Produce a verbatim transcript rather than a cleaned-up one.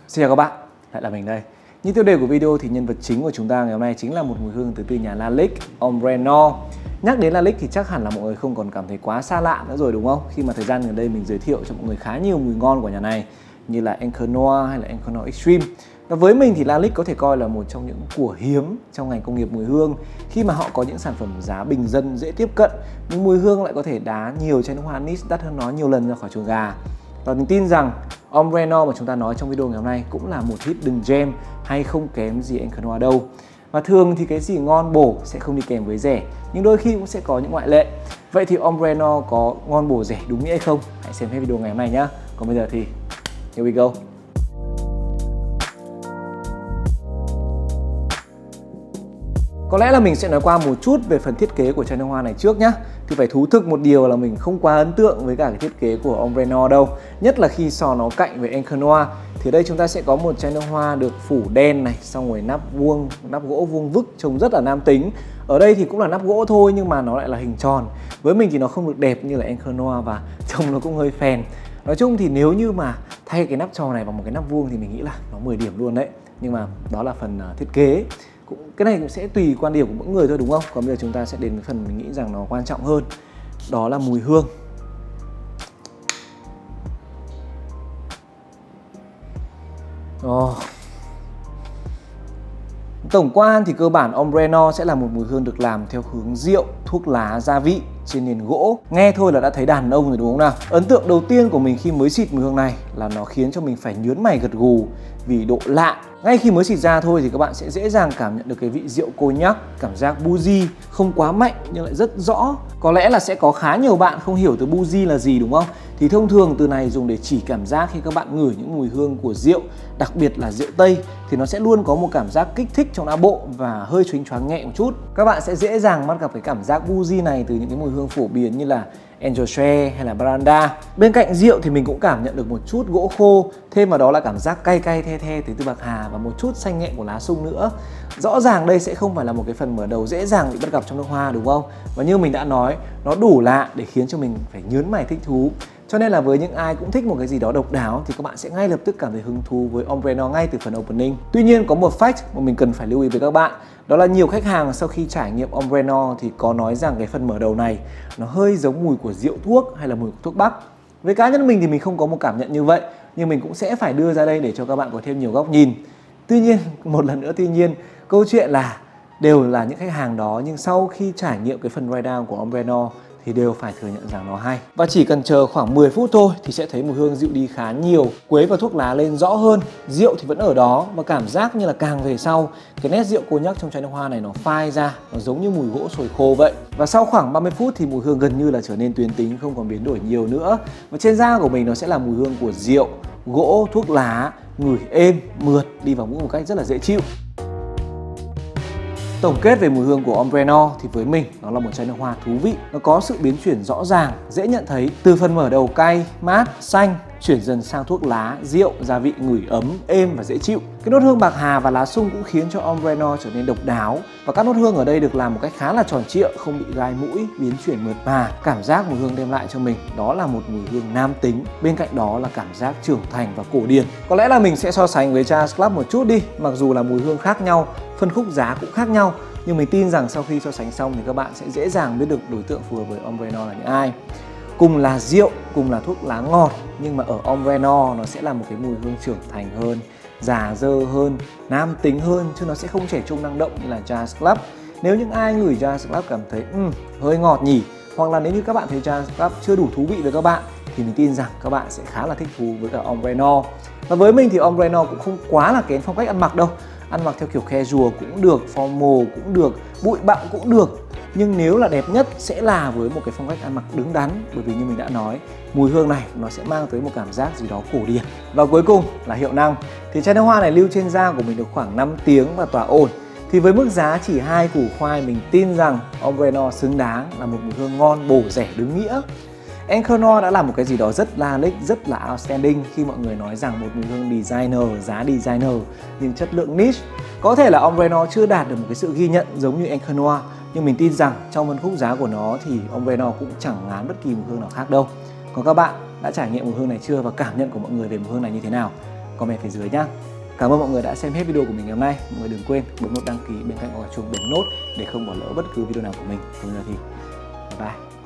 Xin chào các bạn, lại là mình đây. Như tiêu đề của video thì nhân vật chính của chúng ta ngày hôm nay chính là một mùi hương tới từ nhà Lalique Ombre Noir. Nhắc đến Lalique thì chắc hẳn là mọi người không còn cảm thấy quá xa lạ nữa rồi đúng không? Khi mà thời gian gần đây mình giới thiệu cho mọi người khá nhiều mùi ngon của nhà này như là Encore Noir hay là Encore Noir Extreme. Và với mình thì Lalique có thể coi là một trong những của hiếm trong ngành công nghiệp mùi hương, khi mà họ có những sản phẩm giá bình dân dễ tiếp cận nhưng mùi hương lại có thể đá nhiều chai nước hoa niche đắt hơn nó nhiều lần ra khỏi chuồng gà. Và mình tin rằng Ombre Noir mà chúng ta nói trong video ngày hôm nay cũng là một hidden gem hay không kém gì Encore Noir đâu. Và thường thì cái gì ngon bổ sẽ không đi kèm với rẻ, nhưng đôi khi cũng sẽ có những ngoại lệ. Vậy thì Ombre Noir có ngon bổ rẻ đúng nghĩa hay không? Hãy xem hết video ngày hôm nay nhé. Còn bây giờ thì here we go. Có lẽ là mình sẽ nói qua một chút về phần thiết kế của chai nước hoa này trước nhé. Thì phải thú thực một điều là mình không quá ấn tượng với cả cái thiết kế của Ombre Noir đâu. Nhất là khi so nó cạnh với Encore Noir. Thì đây chúng ta sẽ có một chai nước hoa được phủ đen này, xong rồi nắp vuông, nắp gỗ vuông vức trông rất là nam tính. Ở đây thì cũng là nắp gỗ thôi nhưng mà nó lại là hình tròn. Với mình thì nó không được đẹp như là Encore Noir và trông nó cũng hơi phèn. Nói chung thì nếu như mà thay cái nắp tròn này bằng một cái nắp vuông thì mình nghĩ là nó mười điểm luôn đấy. Nhưng mà đó là phần uh, thiết kế. Cũng, cái này cũng sẽ tùy quan điểm của mỗi người thôi đúng không? Còn bây giờ chúng ta sẽ đến với phần mình nghĩ rằng nó quan trọng hơn. Đó là mùi hương. Oh. Tổng quan thì cơ bản Ombre Noir sẽ là một mùi hương được làm theo hướng rượu, thuốc lá, gia vị trên nền gỗ. Nghe thôi là đã thấy đàn ông rồi đúng không nào? Ấn tượng đầu tiên của mình khi mới xịt mùi hương này là nó khiến cho mình phải nhớn mày gật gù vì độ lạ. Ngay khi mới xịt ra thôi thì các bạn sẽ dễ dàng cảm nhận được cái vị rượu cognac, cảm giác bougie không quá mạnh nhưng lại rất rõ. Có lẽ là sẽ có khá nhiều bạn không hiểu từ bougie là gì đúng không? Thì thông thường từ này dùng để chỉ cảm giác khi các bạn ngửi những mùi hương của rượu, đặc biệt là rượu Tây thì nó sẽ luôn có một cảm giác kích thích trong não bộ và hơi choáng choáng nhẹ một chút. Các bạn sẽ dễ dàng bắt gặp cái cảm giác bougie này từ những cái mùi hương phổ biến như là Angostura hay là Branda. Bên cạnh rượu thì mình cũng cảm nhận được một chút gỗ khô, thêm vào đó là cảm giác cay cay the the từ từ bạc hà và một chút xanh nhẹ của lá sung nữa. Rõ ràng đây sẽ không phải là một cái phần mở đầu dễ dàng bị bắt gặp trong nước hoa đúng không? Và như mình đã nói, nó đủ lạ để khiến cho mình phải nhớn mày thích thú. Cho nên là với những ai cũng thích một cái gì đó độc đáo thì các bạn sẽ ngay lập tức cảm thấy hứng thú với Ombre Noir ngay từ phần opening. Tuy nhiên có một fact mà mình cần phải lưu ý với các bạn, đó là nhiều khách hàng sau khi trải nghiệm Ombre Noir thì có nói rằng cái phần mở đầu này nó hơi giống mùi của rượu thuốc hay là mùi của thuốc bắc. Với cá nhân mình thì mình không có một cảm nhận như vậy, nhưng mình cũng sẽ phải đưa ra đây để cho các bạn có thêm nhiều góc nhìn. Tuy nhiên, một lần nữa tuy nhiên, câu chuyện là đều là những khách hàng đó nhưng sau khi trải nghiệm cái phần dry down của Ombre Noir thì đều phải thừa nhận rằng nó hay. Và chỉ cần chờ khoảng mười phút thôi thì sẽ thấy mùi hương dịu đi khá nhiều, quế và thuốc lá lên rõ hơn, rượu thì vẫn ở đó và cảm giác như là càng về sau cái nét rượu cognac trong chai nước hoa này nó phai ra, nó giống như mùi gỗ sồi khô vậy. Và sau khoảng ba mươi phút thì mùi hương gần như là trở nên tuyến tính, không còn biến đổi nhiều nữa. Và trên da của mình nó sẽ là mùi hương của rượu, gỗ, thuốc lá, ngửi êm, mượt, đi vào mũi một cách rất là dễ chịu. Tổng kết về mùi hương của Ombre Noir thì với mình nó là một chai nước hoa thú vị. Nó có sự biến chuyển rõ ràng, dễ nhận thấy từ phần mở đầu cay, mát, xanh chuyển dần sang thuốc lá, rượu, gia vị ngửi ấm, êm và dễ chịu. Cái nốt hương bạc hà và lá sung cũng khiến cho Ombre Noir trở nên độc đáo. Và các nốt hương ở đây được làm một cách khá là tròn trịa, không bị gai mũi, biến chuyển mượt mà. Cảm giác mùi hương đem lại cho mình đó là một mùi hương nam tính. Bên cạnh đó là cảm giác trưởng thành và cổ điển. Có lẽ là mình sẽ so sánh với Jazz Club một chút đi. Mặc dù là mùi hương khác nhau, phân khúc giá cũng khác nhau, nhưng mình tin rằng sau khi so sánh xong thì các bạn sẽ dễ dàng biết được đối tượng phù hợp với Ombre Noir là những ai. Cùng là rượu, cùng là thuốc lá ngọt, nhưng mà ở Ombre Noir nó sẽ là một cái mùi hương trưởng thành hơn, già dơ hơn, nam tính hơn, chứ nó sẽ không trẻ trung năng động như là Jazz Club. Nếu những ai ngửi Jazz Club cảm thấy um, hơi ngọt nhỉ, hoặc là nếu như các bạn thấy Jazz Club chưa đủ thú vị với các bạn thì mình tin rằng các bạn sẽ khá là thích thú với cả Ombre Noir. Và với mình thì Ombre Noir cũng không quá là kén phong cách ăn mặc đâu. Ăn mặc theo kiểu casual cũng được, formal cũng được, bụi bặm cũng được. Nhưng nếu là đẹp nhất sẽ là với một cái phong cách ăn mặc đứng đắn. Bởi vì như mình đã nói, mùi hương này nó sẽ mang tới một cảm giác gì đó cổ điển. Và cuối cùng là hiệu năng. Thì chai nước hoa này lưu trên da của mình được khoảng năm tiếng và tỏa ổn. Thì với mức giá chỉ hai củ khoai, mình tin rằng Ombre Noir xứng đáng là một mùi hương ngon, bổ, rẻ, đúng nghĩa. Encore Noir đã là một cái gì đó rất Lalique, rất là outstanding khi mọi người nói rằng một mùi hương designer, giá designer nhưng chất lượng niche. Có thể là Ombre Noir chưa đạt được một cái sự ghi nhận giống như Encore Noir, nhưng mình tin rằng trong phân khúc giá của nó thì Ombre Noir cũng chẳng ngán bất kỳ mùi hương nào khác đâu. Còn các bạn đã trải nghiệm mùi hương này chưa và cảm nhận của mọi người về mùi hương này như thế nào? comment phía dưới nhá. Cảm ơn mọi người đã xem hết video của mình ngày hôm nay. Mọi người đừng quên bấm nút đăng ký bên cạnh quả chuông bấm nốt để không bỏ lỡ bất cứ video nào của mình. Còn giờ thì bye bye.